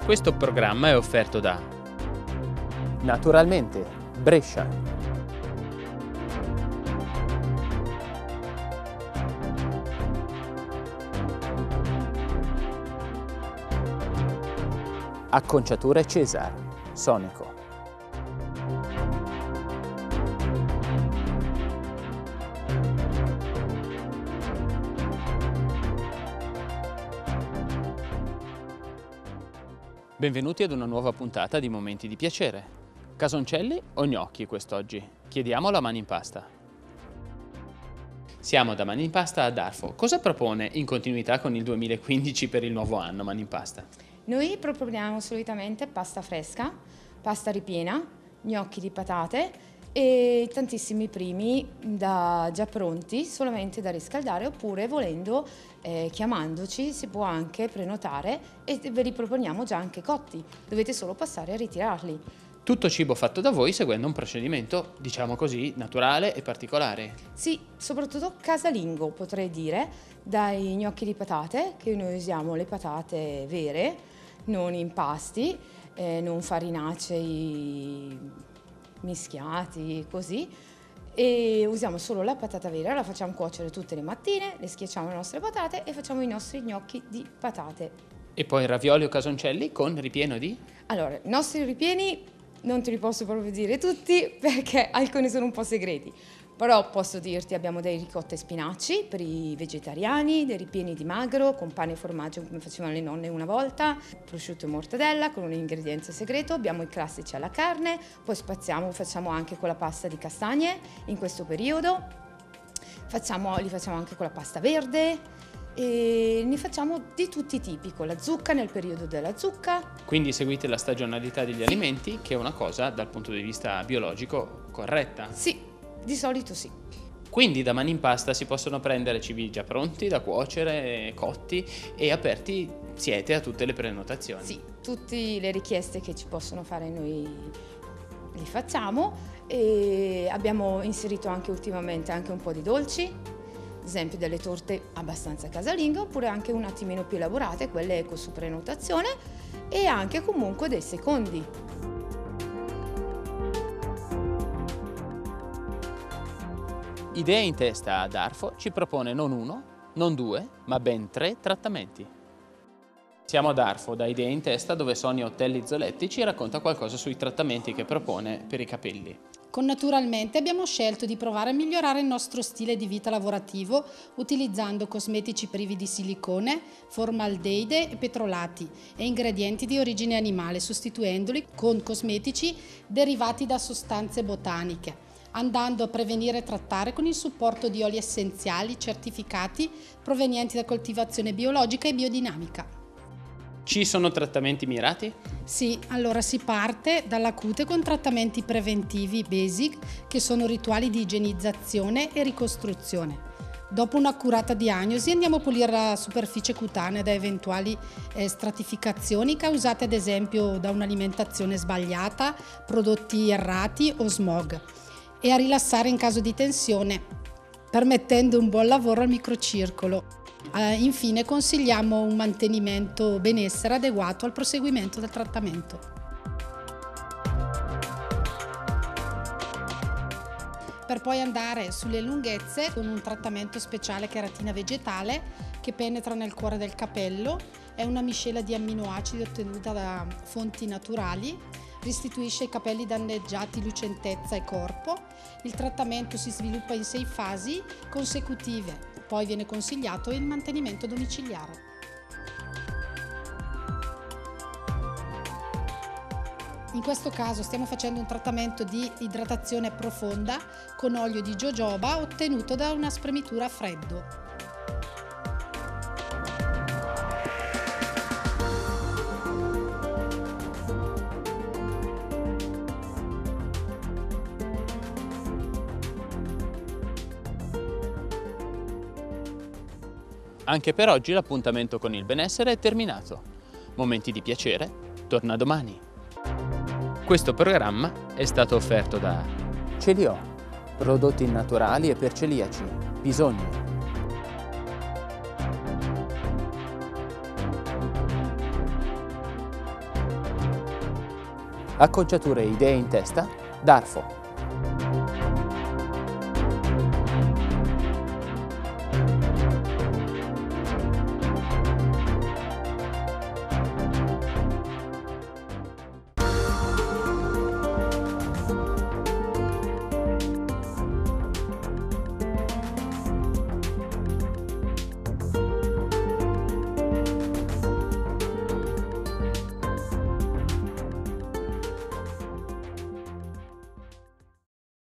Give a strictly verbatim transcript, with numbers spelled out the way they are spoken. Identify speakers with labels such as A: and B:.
A: Questo programma è offerto da
B: Naturalmente, Brescia. Acconciature Cesar, Sonico.
A: Benvenuti ad una nuova puntata di Momenti di Piacere. Casoncelli o gnocchi quest'oggi? Chiediamolo a Mani in Pasta. Siamo da Mani in Pasta a Darfo. Cosa propone in continuità con il duemilaquindici per il nuovo anno Mani in Pasta?
C: Noi proponiamo solitamente pasta fresca, pasta ripiena, gnocchi di patate e tantissimi primi da, già pronti, solamente da riscaldare, oppure volendo, eh, chiamandoci, si può anche prenotare e ve li proponiamo già anche cotti, dovete solo passare a ritirarli.
A: Tutto cibo fatto da voi seguendo un procedimento, diciamo così, naturale e particolare.
C: Sì, soprattutto casalingo potrei dire, dai gnocchi di patate, che noi usiamo le patate vere, non impasti, eh, non farinacei mischiati, così, e usiamo solo la patata vera, la facciamo cuocere tutte le mattine, le schiacciamo le nostre patate e facciamo i nostri gnocchi di patate.
A: E poi ravioli o casoncelli con ripieno di?
C: Allora, i nostri ripieni non te li posso proprio dire tutti perché alcuni sono un po' segreti, però posso dirti abbiamo dei ricotta e spinaci per i vegetariani, dei ripieni di magro con pane e formaggio come facevano le nonne una volta, prosciutto e mortadella con un ingrediente segreto, abbiamo i classici alla carne, poi spaziamo, facciamo anche con la pasta di castagne in questo periodo, facciamo, li facciamo anche con la pasta verde e ne facciamo di tutti i tipi, con la zucca nel periodo della zucca.
A: Quindi seguite la stagionalità degli alimenti, che è una cosa dal punto di vista biologico corretta.
C: Sì. Di solito sì.
A: Quindi da Mani in Pasta si possono prendere cibi già pronti da cuocere, cotti, e aperti siete a tutte le prenotazioni.
C: Sì, tutte le richieste che ci possono fare noi li facciamo e abbiamo inserito anche ultimamente anche un po' di dolci, ad esempio delle torte abbastanza casalinghe oppure anche un attimino più elaborate, quelle ecco su prenotazione, e anche comunque dei secondi.
A: Idea in Testa a Darfo ci propone non uno, non due, ma ben tre trattamenti. Siamo a Darfo, da Idea in Testa, dove Sonia Otelli-Zoletti ci racconta qualcosa sui trattamenti che propone per i capelli.
D: Con Naturalmente abbiamo scelto di provare a migliorare il nostro stile di vita lavorativo utilizzando cosmetici privi di silicone, formaldeide e petrolati e ingredienti di origine animale, sostituendoli con cosmetici derivati da sostanze botaniche, andando a prevenire e trattare con il supporto di oli essenziali certificati provenienti da coltivazione biologica e biodinamica.
A: Ci sono trattamenti mirati?
D: Sì, allora si parte dalla cute con trattamenti preventivi basic, che sono rituali di igienizzazione e ricostruzione. Dopo un'accurata diagnosi andiamo a pulire la superficie cutanea da eventuali eh, stratificazioni causate ad esempio da un'alimentazione sbagliata, prodotti errati o smog, e a rilassare in caso di tensione, permettendo un buon lavoro al microcircolo. Eh, infine consigliamo un mantenimento benessere adeguato al proseguimento del trattamento. Per poi andare sulle lunghezze con un trattamento speciale cheratina vegetale che penetra nel cuore del capello, è una miscela di amminoacidi ottenuta da fonti naturali, restituisce ai capelli danneggiati lucentezza e corpo. Il trattamento si sviluppa in sei fasi consecutive, poi viene consigliato il mantenimento domiciliare. In questo caso stiamo facendo un trattamento di idratazione profonda con olio di jojoba ottenuto da una spremitura a freddo.
A: Anche per oggi l'appuntamento con il benessere è terminato. Momenti di Piacere torna domani. Questo programma è stato offerto da
B: Celiò, prodotti naturali e per celiaci, bisogno. Acconciature e idee in testa, Darfo.